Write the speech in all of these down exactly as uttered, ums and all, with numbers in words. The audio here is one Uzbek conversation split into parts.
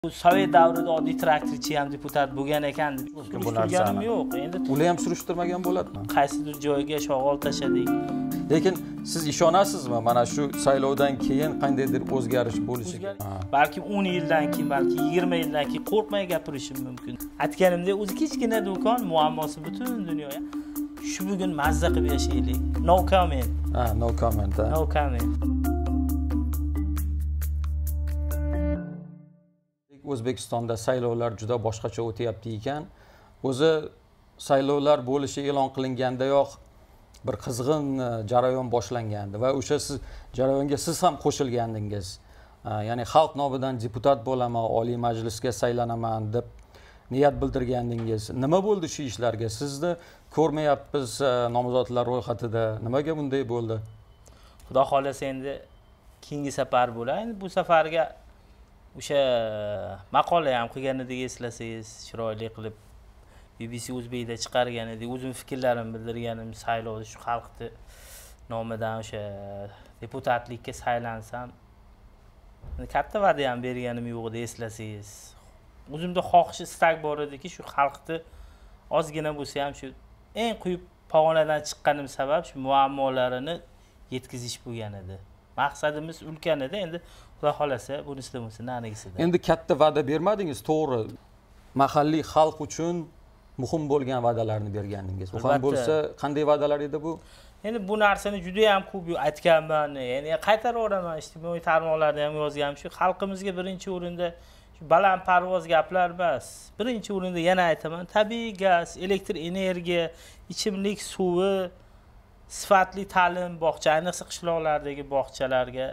Bu Sovet davrida oddiy traktorchi ham deputat bo'lgan ekan. Surishtirganim yo'q. Endi ular ham surishtirmagan bo'ladimi? Qaysidir joyga shog'ol tashadik. Lekin siz ishonasizmi, mana shu saylovdan keyin qandaydir o'zgarish bo'lishiga? Balki o'n yildan keyin, balki yigirma yildan keyin qo'rqmay gapirishim mumkin. Aytganimdek, o'zi kichkina do'kon, muammosi butun dunyoga. Shu bugun mazza qilib yashaylik. No comment. Ha, no comment. No comment. O'zbekistonda saylovlar juda boshqacha o'tyapti ekan. O'zi saylovlar bo'lishi e'lon qilingandayoq bir qizg'in jarayon boshlangandi va o'sha siz jarayonga siz ham qo'shilgandingiz. Ya'ni xalq nomidan deputat bo'laman, Oliy Majlisga saylanaman deb niyat bildirgandingiz. Nima bo'ldi shu ishlarga? Sizni ko'rmayapmiz nomzodlar ro'yxatida. Nimaga bunday bo'ldi? Xudo xolasa endi keyingi safar bo'laydi. Bu safarga o'sha maqola ham qilgan edik, eslasangiz, chiroyli qilib B B C O'zbekda chiqargan edik. O'zim fikrlarimni bildirganim, saylovda shu xalqni nomidan o'sha deputatlikka saylansam, katta va'da ham berganim yo'q edi, eslasangiz. O'zimda xohish, istak bor ediki, shu xalqni ozgina bo'lsa ham shu eng quyib pog'onadan chiqqanim sabab shu muammolarini yetkazish bo'lgan edi. Maqsadimiz ulkan edi. Endi Xudo xolasa bunisi bo'lsa narigisida. Endi katta va'da bermadingiz, to'g'ri. Mahalliy xalq uchun muhim bo'lgan va'dalarni bergandingiz. Bu ham bo'lsa, qanday va'dalar edi bu? Endi bu narsani juda ham ko'p aytganman. Ya'ni qaytaraveraman, ijtimoiy tarmoqlarda ham yozganman. Shu xalqimizga birinchi o'rinda shu balandparvoz gaplar emas. Birinchi o'rinda yana aytaman, tabiiy gaz, elektr energiya, ichimlik suvi, sifatli ta'lim, bog'cha, ayniqsa qishloqlardagi bog'chalarga.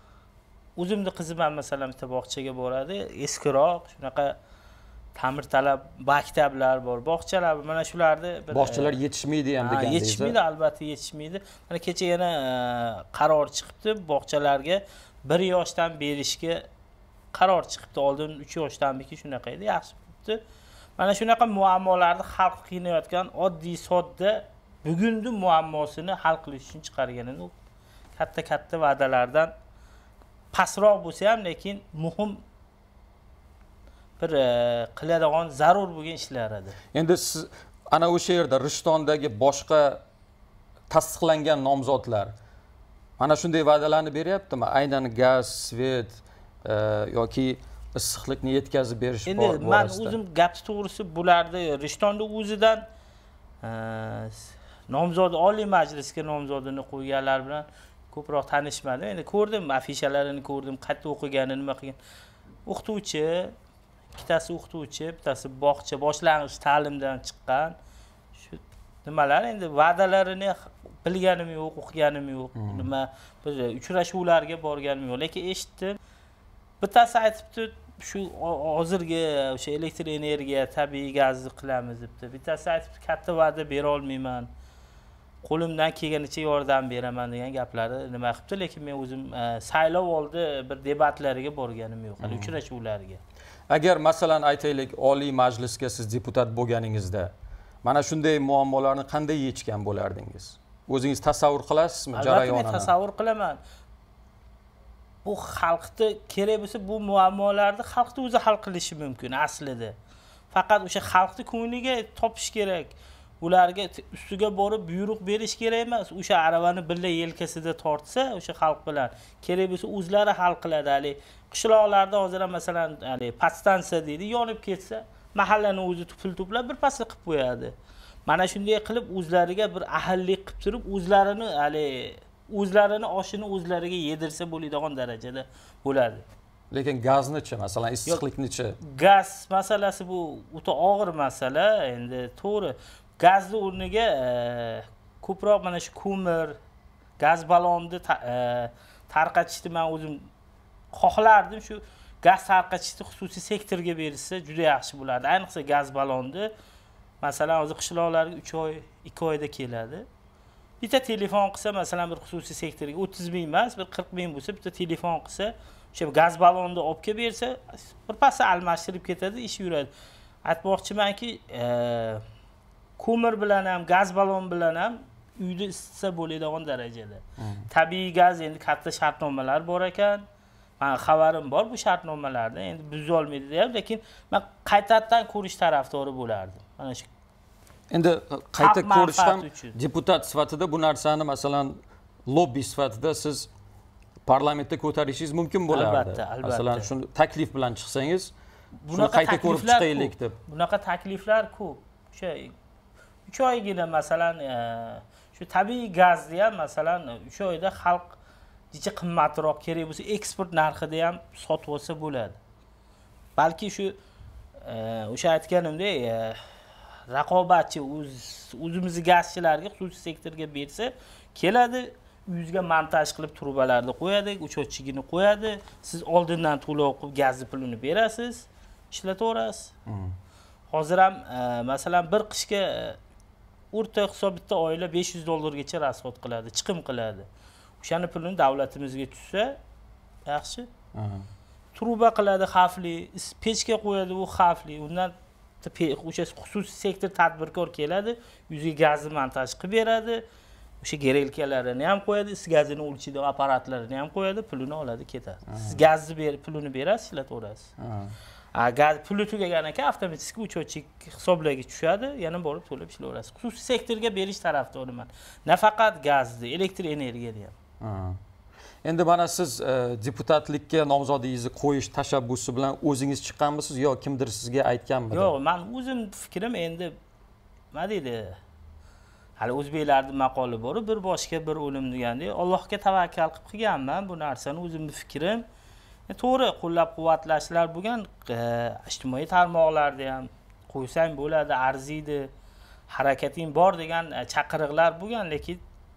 O'zimni qizim ham masalan bitta bog'chaga boradi, eskiroq, shunaqa ta'mirtalab maktablar bor, bog'chalar, mana shularni bir bog'chalar yetishmaydi ham degandingiz. Yetishmaydi, albatta yetishmaydi. Mana kecha yana qaror chiqibdi, bog'chalarga bir yoshdan berishga qaror chiqibdi. Oldin uch yoshdanmiki shunaqa edi, yaxshi bo'libdi. Mana shunaqa muammolarni xalq qiynayotgan oddiy sodda bugungi muammosini hal qilish uchun chiqarganini katta-katta va'dalardan pastroq bo'lsa ham, lekin muhim bir qiladigan zarur bo'lgan ishlar edi. Endi siz ana o'sha yerda Rishtondagi boshqa tasdiqlangan nomzodlar mana shunday va'dalarni beryaptimi? Aynan gaz, svet yoki issiqlikni yetkazib berish borasida. Endi men o'zim gapni to'g'risi bularni Rishtonda o'zidan nomzod Oliy Majlisga nomzodini qo'yganlar bilan ko'proq tanishmadim. Endi ko'rdim, afishalarini ko'rdim, qayerda o'qiganini, nima qilgan. O'qituvchi, ikkitasi o'qituvchi, bittasi bog'cha, boshlang'ich ta'limdan chiqqan. Shu nimalar endi va'dalarini bilganim yo'q, o'qiganim yo'q. Nima bir uchrashuvlarga borganim yo'q, lekin eshitdim. Bittasi aytibdi, shu hozirgi o'sha elektr energiya, tabiiy gazni qilamiz debdi. Bittasi aytibdi, katta va'da bera olmayman. Qo'limdan kelganicha yordam beraman degan gaplari nima qilibdi, lekin men o'zim saylov oldi bir debatlariga borganim yo'q, hali uchrashuvlarga. Agar masalan aytaylik, Oliy Majlisga siz deputat bo'lganingizda mana shunday muammolarni qanday yechgan bo'lardingiz? O'zingiz tasavvur qilasizmi jarayonini? Albatta, men tasavvur qilaman. Bu xalqni kerak bo'lsa, bu muammolarni xalqni o'zi hal qilishi mumkin aslida. Faqat o'sha xalqni ko'ngliga topish kerak. Ularga ustiga borib buyruq berish kerak emas. O'sha aravani billa yelkasida tortsa, o'sha xalq bilan kerak bo'lsa o'zlari hal qiladi. Hali qishloqlarda hozir masalan, hali podstansiya deydi, yonib ketsa, mahallani o'zi pul to'plab bir pasda qilib qo'yadi. Mana shunday qilib o'zlariga bir ahillik qilib turib, o'zlarini hali o'zlarini oshini o'zlariga yedirsa bo'ladigan darajada bo'ladi. Lekin gazni-chi, masalan, issiqlikni-chi? Gaz masalasi bu o'ta og'ir masala, endi to'g'ri. Gazni o'rniga ko'proq mana shu ko'mir, gaz ballonni tarqatishni men o'zim xohlardim. Shu gaz tarqatishni xususiy sektorga berilsa juda yaxshi bo'lardi. Ayniqsa gaz ballonni masalan hozir qishloqlarga uch oy, ikki oyda keladi. Bitta telefon qilsa, masalan bir xususiy sektorga o'ttiz ming emas, bir qirq ming bo'lsa, bitta telefon qilsa, o'sha gaz ballonni olib kelib bersa, bir pasda almashtirib ketadi, ish yuradi. Aytmoqchimanki, ko'mir bilan ham, gaz ballon bilan ham uyda isitsa bo'ladigan darajada. Tabiiy gaz endi katta shartnomalar bor ekan. men xabarim bor bu shartnomalarda, endi buza olmaydi deyapti, lekin men qaytadan ko'rish tarafdori bo'lardim. Mana shu endi qayta ko'rish ham deputat sifatida bu narsani masalan lobby sifatida siz parlamentda ko'tarishingiz mumkin bo'lardi. Albatta, albatta. Masalan, shuni taklif bilan chiqsangiz, buni qayta ko'rib chiqaylik deb. Bunaqa takliflar ko'p. O'sha uch oygina masalan shu tabiiy gazni ham masalan uch oyda xalq jicha qimmatroq kerak bo'lsa eksport narxida ham sotib olsa bo'ladi. Balki shu o'sha aytganimdek raqobatchi o'zimizning gazchilarga, xususiy sektorga bersa, keladi, uyingizga montaj qilib trubalarni qo'yadi, o'chotchigini qo'yadi, siz oldindan to'lov qilib gazni pulini berasiz, ishlataverasiz. Hozir ham masalan bir qishga o'rta hisob bitta oila besh yuz dollargacha rasxod qiladi, chiqim qiladi. O'shani pulini davlatimizga tushsa, yaxshi. Truba qiladi, xavfli, pechga qo'yadi, u xavfli. Undan o'sha xususiy sektor tadbirkor keladi, yuziga gazni montaj qilib beradi. O'sha gerelkalarini ham qo'yadi, is gazini o'lchaydigan apparatlarini ham qo'yadi, pulini oladi, ketadi. Siz gazni berib, pulini berasiz, ishlataverasiz. Gaz puli tugagandan keyin avtomatik o'chotchik hisoblarga tushadi, yana borib to'lab ishlayverasiz. Xususiy sektorga berish tarafdoriman. Nafaqat gazni, elektr energiyani ham. Endi mana siz deputatlikka nomzodingizni qo'yish tashabbusi bilan o'zingiz chiqqanmisiz yo kimdir sizga aytganmi? Yo'q, men o'zim fikrim endi nima deydi? Hali o'zbeklarning maqoli bor, bir boshga bir o'lim degandek, Allohga tavakkal qilib qilganman bu narsani, o'zimning fikrim. To'g'ri, qo'llab-quvvatlashlar bo'lgan, ijtimoiy tarmoqlarda ham qo'ysang bo'ladi, arziydi, harakating bor degan chaqiriqlar bo'lgan, lekin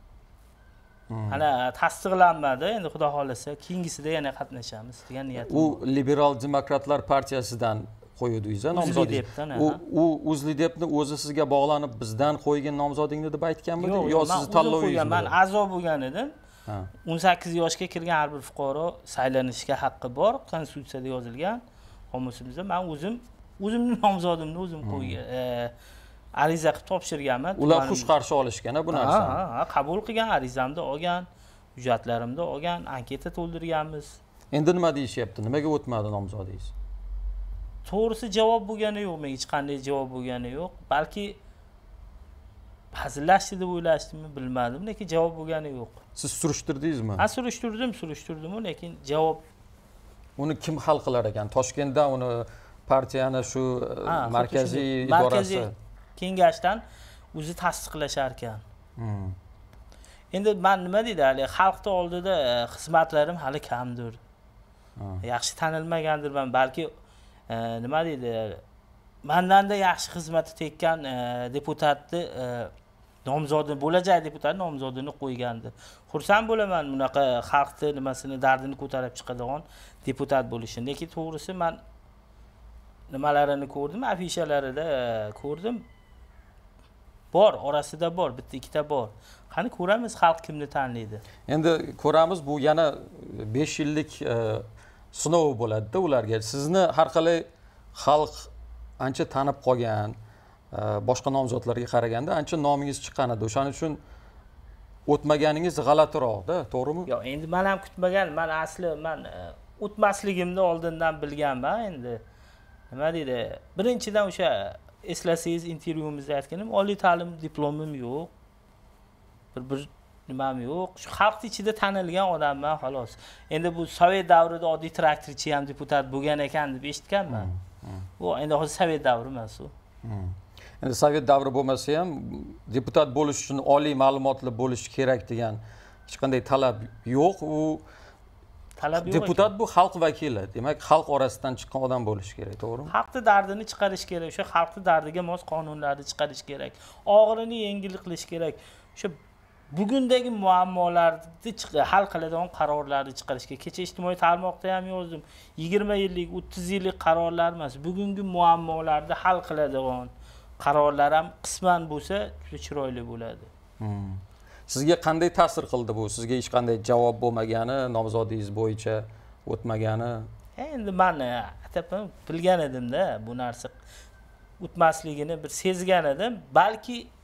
ana tasdiqlanmadi. Endi xudo xolasa keyingisida yana qatnashamiz degan niyatim. U Liberal Demokratlar partiyasidan qo'yuvdingiz, nomzodingiz. U u O'zlidepni o'zi sizga bog'lanib bizdan qo'ygan nomzodingni deb aytganmidi yo sizni tanlovingiz? Men a'zo bo'lgan edim. o'n sakkiz yoshga kirgan har bir fuqaro saylanishga haqqi bor, konstitutsiyada yozilgan. Qomusimizda men o'zim o'zimning nomzodimni o'zim qo'ygan, ariza qilib topshirganman. Ular xush qarshi olishgan bu narsani. Ha, ha, qabul qilgan, arizamda olgan, hujjatlarimda olgan, anketa to'ldirganmiz. Endi nima deyishyapti? Nimaga o'tmadi nomzodingiz? To'g'risi javob bo'lgani yo'q, menga hech qanday javob bo'lgani yo'q. Balki hazillashdi deb o'ylashdimmi, bilmadim, lekin javob bo'lgani yo'q. Siz surishtirdingizmi? Ha, surishtirdim, surishtirdim, lekin javob uni kim hal qilar ekan? Toshkentda uni partiyani shu markaziy idorasi, kengashdan o'zi tasdiqlashar ekan. Endi men nima deydi, hali xalqning oldida xizmatlarim hali kamdir. Yaxshi tanilmagandirman, balki nima deydi, mendanda yaxshi xizmati tekkan deputatni nomzodi, bo'lajak deputat nomzodini qo'ygandi. Xursand bo'laman bunaqa xalqni nimasini, dardini ko'tarib chiqadigan deputat bo'lishini. Lekin to'g'risi men nimalarini ko'rdim, afishalarida ko'rdim. Bor, orasida bor, bitta ikkita bor. Qani ko'ramiz xalq kimni tanlaydi. Endi ko'ramiz, bu yana besh yillik sinov bo'ladi-da ularga. Sizni har qalay xalq ancha tanib qolgan, boshqa nomzodlarga qaraganda ancha nomingiz chiqqan edi. O'shaning uchun o'tmaganingiz g'alatiroq-da, to'g'rimi? Yo'q, endi men ham kutmagan, men asli men o'tmasligimni oldindan bilganman. Endi nima deydi? Birinchidan o'sha eslasangiz intervyumizda aytganim, oliy ta'lim diplomim yo'q. Bir bir nimam yo'q. Shu xalq ichida tanilgan odamman, xolos. Endi bu Sovet davrida oddiy traktorchi ham deputat bo'lgan ekan deb eshitganman. Bu endi hozir Sovet davri emas u. Endi Sovet davri bo'lmasa ham deputat bo'lish uchun oliy ma'lumotli bo'lish kerak degan hech qanday talab yo'q. U talab yo'q. Deputat bu xalq vakili. Demak, xalq orasidan chiqqan odam bo'lishi kerak, to'g'rimi? Xalqning dardini chiqarish kerak. O'sha xalqning dardiga mos qonunlarni chiqarish kerak. Og'irini yengil qilish kerak. O'sha bugundagi muammolarni hal qiladigan qarorlarni chiqarishga. Kecha ijtimoiy tarmoqda ham yozdim. yigirma yillik, o'ttiz yillik qarorlar emas, bugungi muammolarni hal qiladigan qarorlar ham qisman bo'lsa juda chiroyli bo'ladi. Sizga qanday ta'sir qildi bu? Sizga hech qanday javob bo'lmagani, nomzodingiz bo'yicha o'tmagani? Endi men aytaman, bilgan edim-da bu narsa o'tmasligini bir sezgan edim. Balki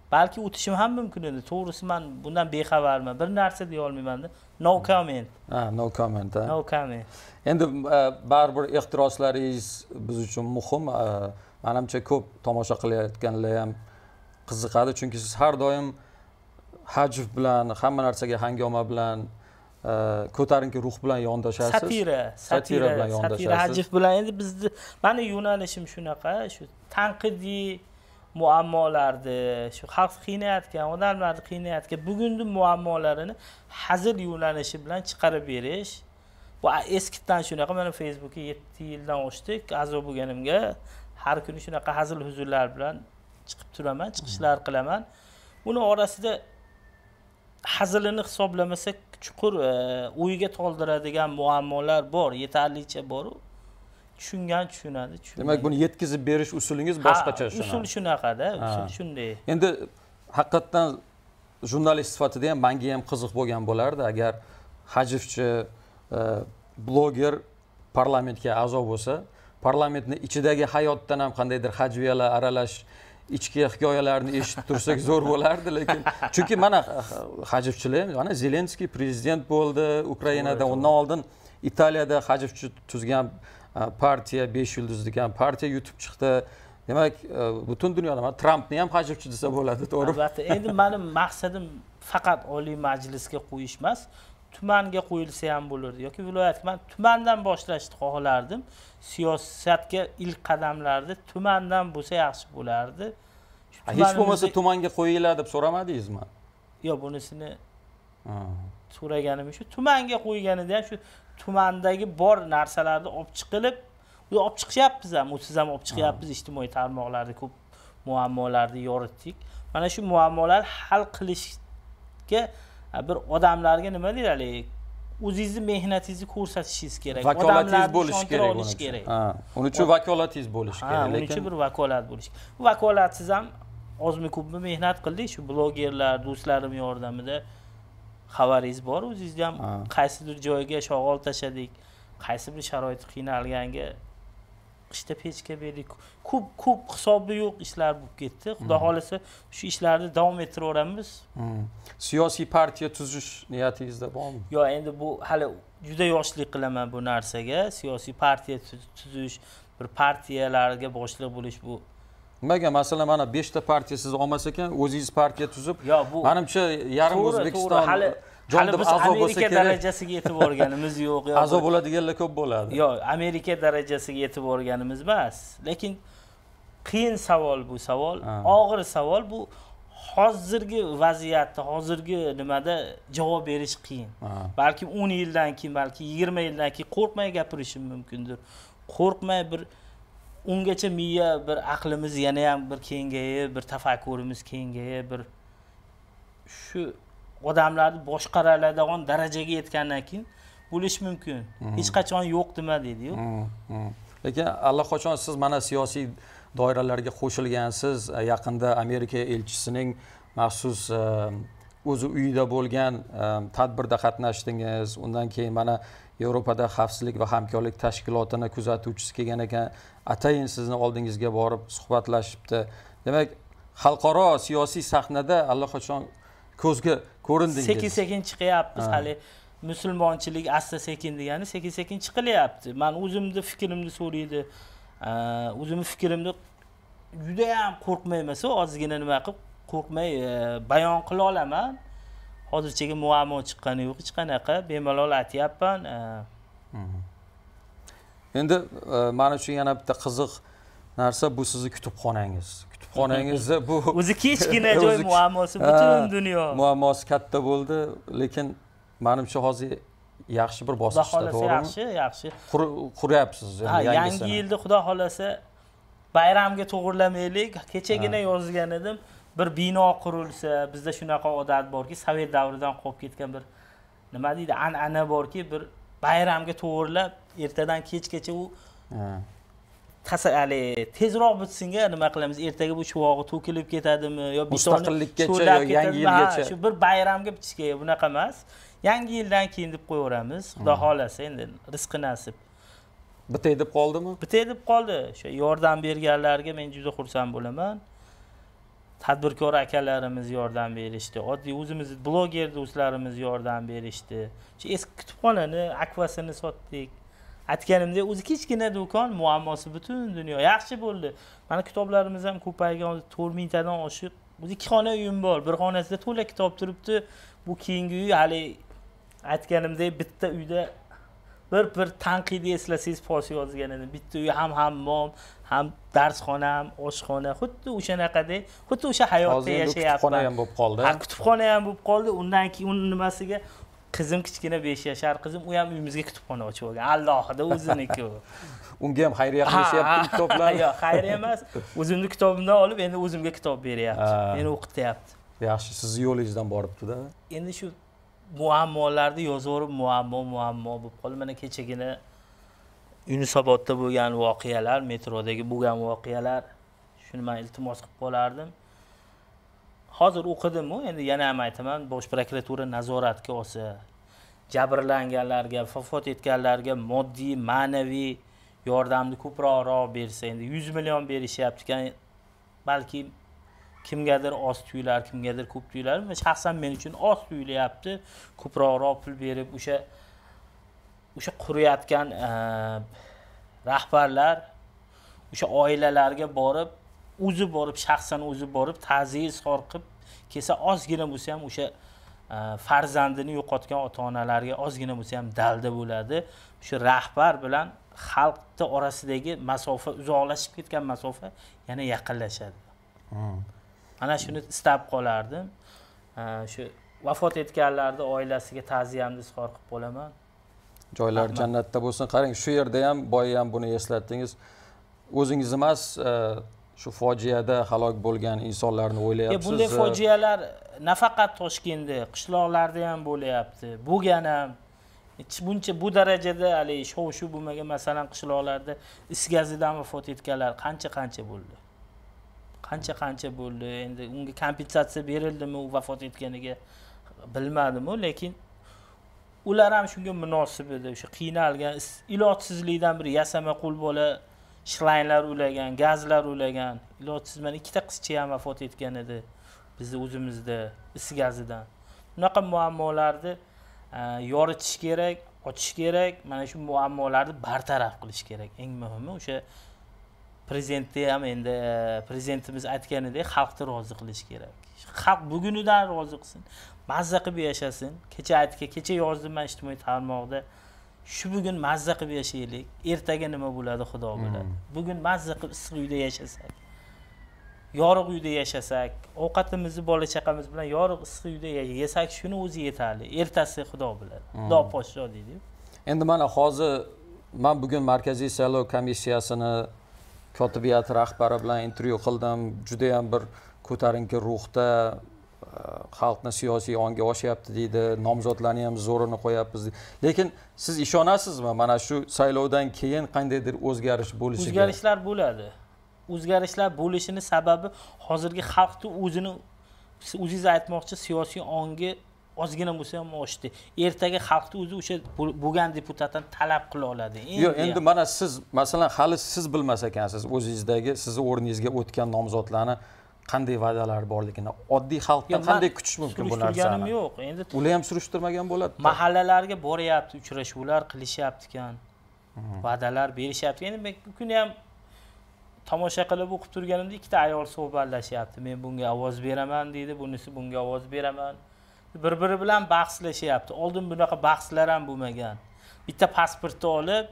balki o'tishim ham mumkin edi. To'g'risi men bundan bexabarman. Bir narsa deya olmayman-da. No comment. Ha, no comment. Ha. No comment. Endi baribir ehtiroslaringiz biz uchun muhim. Menimcha ko'p tomosha qilayotganlar ham qiziqadi, chunki siz har doim hajv bilan, hamma narsaga hangoma bilan, ko'tarinki ruh bilan yondashasiz. Satira, satira bilan yondashasiz. Satira hajv bilan endi bizni meni yo'nalishim shunaqa, shu tanqidiy muammolarni, shu xalq qiynayotgan, odamlarni qiynayotgan bugungi muammolarini hazil yo'nalishi bilan chiqarib berish. Bu eskidan shunaqa, mana Facebookga yetti yildan oshdik, a'zo bo'lganimga har kuni shunaqa hazil huzurlar bilan chiqib turaman, chiqishlar qilaman. Uni orasida hazilini hisoblamasak chuqur o'yga toldiradigan muammolar bor, yetarlicha bor. Tushungan tushunadi, tushunadi. Demak, buni yetkazib berish usulingiz boshqacha shuna. Usul shunaqada, usul shunday. Endi haqiqatan jurnalist sifatida ham menga ham qiziq bo'lgan bo'lardi agar hajvchi bloger parlamentga a'zo bo'lsa, parlamentning ichidagi hayotdan ham qandaydir hajviyalar aralash ichki hikoyalarni eshitib tursak zo'r bo'lardi, lekin chunki mana hajvchilar, mana Zelenskiy prezident bo'ldi Ukrainada, undan oldin Italiyada hajvchi tuzgan partiya, besh yulduz degan partiya yutib chiqdi. Demak, butun dunyoda mana Trampni ham hajvchi desa bo'ladi, to'g'ri? Albatta. Endi mening maqsadim faqat Oliy Majlisga qo'yish emas, tumanga qo'yilsa ham bo'lardi yoki viloyatga. Men tumandan boshlashni xohlardim. Siyosatga ilk qadamlarda tumandan bo'lsa yaxshi bo'lardi. Hech bo'lmasa tumanga qo'yiladi deb so'ramadingizmi? Yo'q, bunisini so'raganim shu. Tumanga qo'yganida ham shu tumandagi bor narsalarni olib chiqilib, bu olib chiqyapmiz ham, siz ham olib chiqyapmiz, ijtimoiy tarmoqlarda ko'p muammolarni yoritdik. Mana shu muammolarni hal qilishga bir odamlarga nima deyiladi? O'zingizni mehnatingizni ko'rsatishingiz kerak. Vakolatingiz bo'lishi kerak. Ha, uning uchun vakolatingiz bo'lishi kerak. Ha, uning uchun bir vakolat bo'lishi. Bu vakolatsiz ham ozmi ko'pmi mehnat qildik, shu blogerlar, do'stlarim yordamida xabaringiz bor. O'zingiz ham qaysidir joyga shog'ol tashadik, qaysi bir sharoit qiynalganga qishda pechka berdik. Ko'p ko'p hisobi yo'q ishlar bo'lib ketdi. Xudo xolasa shu ishlarni davom ettiraveramiz. Siyosiy partiya tuzish niyatingizda bormi? Yo'q, endi bu hali juda yoshlik qilaman bu narsaga. Siyosiy partiya tuzish, bir partiyalarga boshliq bo'lish bu. Nimaga masalan mana besh ta partiya siz olmas ekan, o'zingiz partiya tuzib, menimcha yarim O'zbekiston hali biz Amerika darajasiga yetib borganimiz yo'q. A'zo bo'ladiganlar ko'p bo'ladi. Yo'q, Amerika darajasiga yetib borganimiz emas. Lekin qiyin savol bu savol, og'ir savol bu. Hozirgi vaziyatda, hozirgi nimada javob berish qiyin. Balki o'n yildan keyin, balki yigirma yildan keyin qo'rqmay gapirishim mumkindir. Qo'rqmay bir ungacha miya, bir aqlimiz yana ham bir kengayib, bir tafakkurimiz kengayib, bir shu odamlarni boshqaradigan darajaga yetgandan keyin bo'lish mumkin. Hech qachon yo'q nima deydi-yu. Lekin allaqachon siz mana siyosiy doiralarga qo'shilgansiz. Yaqinda Amerika elchisining maxsus o'zi uyida bo'lgan tadbirda qatnashdingiz. Undan keyin mana Yevropada xavfsizlik va hamkorlik tashkilotini kuzatuvchisi kelgan ekan, atayin sizni oldingizga borib suhbatlashibdi. Demak, xalqaro siyosiy sahnada allaqachon ko'zga ko'rindingiz. Sekin-sekin chiqyapmiz hali. Musulmonchilik asta sekin degani sekin-sekin chiqilyapti. Men o'zimni fikrimni so'raydi. O'zimning fikrimni juda ham qo'rqmayman-sa, ozgina nima qilib qo'rqmay bayon qila olaman. Hozirchaga muammo chiqqani yo'q, hech qanaqa bemalol aytyapman. Endi mana shu yana bitta qiziq narsa bu sizning kutubxonangiz. Kutubxonangizda bu o'zi kichkina joy muammosi, butun dunyo muammosi katta bo'ldi, lekin menimcha hozir yaxshi bir bosqichda, to'g'rimi? Yaxshi, yaxshi. Quryapsiz endi yangi yilda xudo xolasa bayramga to'g'rilamaylik. Kechagina yozgan edim, bir bino qurilsa, bizda shunaqa odat borki, Sovet davridan qolib ketgan bir nima deydi, an'ana borki, bir bayramga to'g'rilab, ertadan kechgacha u tasali tezroq bitsinga nima qilamiz? Ertaga bu chuvog'i to'kilib ketadimi yo mustaqillikkacha yo yangi yilgacha shu bir bayramga bitishga bunaqa emas. Yangi yildan keyin deb qo'yaveramiz. Xudo xolasa, endi rizqi nasib. Bitay deb qoldimi? Bitay deb qoldi. O'sha yordam berganlarga men juda xursand bo'laman. tadbirkor akalarimiz yordam berishdi, oddiy o'zimiz bloger do'stlarimiz yordam berishdi. Shu eski kutubxonani akvasini sotdik. Aytganimdek, o'zi kichkina do'kon, muammosi butun dunyo. Yaxshi bo'ldi. Mana kitoblarimiz ham ko'paygan, to'rt ming tadan oshiq. O'zi ikki xona uyim bor, bir xonasida to'la kitob turibdi. Bu keyingi uy hali aytganimdek bitta uyda bir bir tanqidiy eslasangiz post yozgan edim. Bitta uy ham hammom, ham darsxona, ham oshxona, xuddi o'shanaqadek, xuddi o'sha hayotda yashayapman. Kutubxona ham bo'lib qoldi. Ha, kutubxona ham bo'lib qoldi. Undan keyin uni nimasiga qizim kichkina besh yashar qizim, u ham uyimizga kutubxona ochib olgan. Allohida o'ziniki u. Unga ham xayriya qilishyapti kitoblar. Yo'q, xayriya emas. O'zimning kitobimdan olib, endi o'zimga kitob beryapti. Meni o'qityapti. Yaxshi, sizni yo'lingizdan boribdi-da. Endi shu muammolarni yozaverib, muammo, muammo bo'lib qoldi. Mana kechagina Yunusobodda bo'lgan voqealar, metrodagi bo'lgan voqealar, shuni men iltimos qilib qolardim. Hozir o'qidim-ku, endi yana ham aytaman, Bosh prokuratura nazoratga olsa, jabrlanganlarga, vafot etganlarga moddiy, ma'naviy yordamni ko'proq bersa, endi yuz million berishyapti ekan, balki kimgadir oz tuyular, kimgadir ko'p tuyular. Shaxsan men uchun oz tuyulyapti. Ko'proq pul berib o'sha o'sha quriyotgan rahbarlar o'sha oilalarga borib, o'zi borib, shaxsan o'zi borib ta'ziya izhor qilib kelsa, ozgina bo'lsa ham o'sha farzandini yo'qotgan ota-onalarga ozgina bo'lsa ham dalda bo'ladi. Shu rahbar bilan xalqning orasidagi masofa, uzoqlashib ketgan masofa yana yaqinlashadi. Mana shuni istab qolardim. Shu vafot etganlarning oilasiga ta'ziyamni izhor qilib qolaman. Joylar jannatda bo'lsin. Qarang, shu yerda ham boya ham buni eslatdingiz. O'zingiz emas, shu fojiada halok bo'lgan insonlarni o'ylayapsiz. Bunday fojialar nafaqat Toshkentda, qishloqlarda ham bo'lyapti. Bo'lgan ham buncha bu darajada hali shov-shuv bo'lmagan, masalan, qishloqlarda is gazidan vafot etganlar qancha-qancha bo'ldi. Qancha-qancha bo'ldi. Endi unga kompensatsiya berildimi u vafot etganiga bilmadim-ku, lekin ular ham shunga munosib edi. O'sha qiynalgan, ilojsizlikdan bir yasama qo'l bola shlaynlar ulagan, gazlar ulagan. Ilojsiz mana ikkita qizcha ham vafot etgan edi bizning o'zimizda is gazidan. Bunaqa muammolarni yoritish kerak, ochish kerak. Mana shu muammolarni bartaraf qilish kerak. Eng muhimi o'sha prezidentni ham endi prezidentimiz aytganidek xalqni rozi qilish kerak. Xalq bugunidan rozi qilsin, mazza qilib yashasin. Kecha aytgan, kecha yozdim men ijtimoiy tarmoqda. Shu bugun mazza qilib yashaylik. Ertaga nima bo'ladi, Xudo biladi. Bugun mazza qilib issiq uyda yashasak, yorug' uyda yashasak, ovqatimizni bola chaqamiz bilan yorug' issiq uyda yesak, shuni o'zi yetarli. Ertasi Xudo biladi. Xudo poshsho deydi. Endi mana hozir men bugun Markaziy saylov komissiyasini kotibiyat rahbari bilan intervyu qildim. Juda ham bir ko'tarinki ruhda xalqni siyosiy onga oshyapti deydi, nomzodlarni ham zo'rini qo'yapmiz. Lekin siz ishonasizmi mana shu saylovdan keyin qandaydir o'zgarish bo'lishiga? O'zgarishlar bo'ladi. O'zgarishlar bo'lishini sababi hozirgi xalqning o'zini o'zingiz aytmoqchi siyosiy ongi ozgina bo'lsa ham oshdi. Ertaga xalqning o'zi o'sha bo'lgan deputatdan talab qila oladi. Yo'q, endi mana siz masalan hali siz bilmas ekansiz o'zingizdagi sizni o'rningizga o'tgan nomzodlarni qanday va'dalar borligini, oddiy xalqdan qanday kutish mumkin bu narsani? Yo'q, endi ular ham surishtirmagan bo'ladi. Mahallalarga boryapti, uchrashuvlar qilishyapti ekan. Va'dalar berishyapti. Endi men kuni ham tomosha qilib o'qib turganimda ikkita ayol suhbatlashyapti. Men bunga ovoz beraman deydi, bunisi bunga ovoz beraman. Bir-biri bilan bahslashyapti. Oldin bunaqa bahslar ham bo'lmagan. Bitta pasportni olib,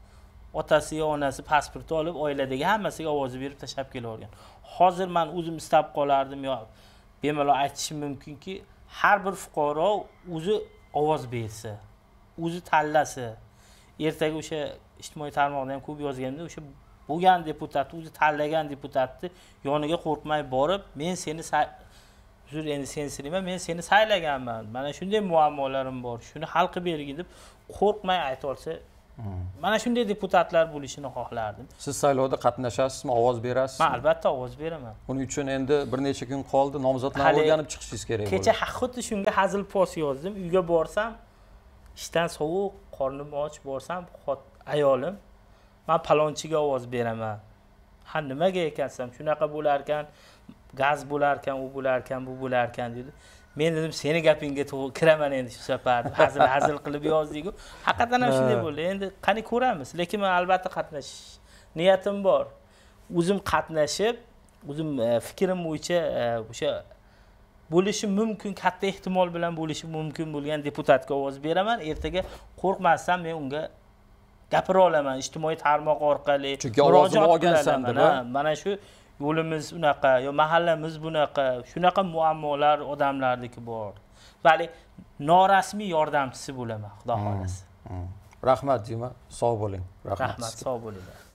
otasi yo onasi pasportni olib, oiladagi hammasiga ovoz berib tashab kelavergan. Hozir men o'zim istab qolardim yo bemalol aytishim mumkinki, har bir fuqaro o'zi ovoz bersa, o'zi tanlasa, ertaga o'sha ijtimoiy tarmoqda ham ko'p yozganda o'sha bo'lgan deputat, o'zi tanlagan deputatni yoniga qo'rqmay borib, men seni uzr endi seni silmayman, men seni saylaganman. Mana shunday muammolarim bor. Shuni hal qilib bergin deb qo'rqmay ayta olsa, mana shunday deputatlar bo'lishini xohlardim. Siz saylovda qatnashasizmi, ovoz berasizmi? Men albatta ovoz beraman. Buning uchun endi bir necha kun qoldi, nomzodlarni o'rganib chiqishingiz kerak bo'ladi. Kecha xuddi shunga hazil post yozdim. Uyga borsam, ishdan sovuq, qornim och borsam, ayolim, "Men palonchiga ovoz beraman." Ha, nimaga ekansam, shunaqa bo'lar ekan. gaz bo'lar ekan, u bo'lar ekan, bu bo'lar ekan dedi. Men dedim, seni gapingga to'g'ri kiraman endi shu safar. Hazil hazil qilib yozdik-ku. Haqiqatan ham shunday bo'ldi. Endi qani ko'ramiz, lekin men albatta qatnashish niyatim bor. O'zim qatnashib, o'zim fikrim bo'yicha o'sha bo'lishi mumkin, katta ehtimol bilan bo'lishi mumkin bo'lgan deputatga ovoz beraman. Ertaga qo'rqmasam men unga gapira olaman ijtimoiy tarmoq orqali. Chunki ovozini olgansan deb. Mana shu yo'limiz unaqa, yo mahallamiz bunaqa, shunaqa muammolar odamlarniki bor. Vali norasmiy yordamchisi bo'laman, xudo xolasa. Rahmat Dima, sog' bo'ling. Rahmat, sog' bo'linglar.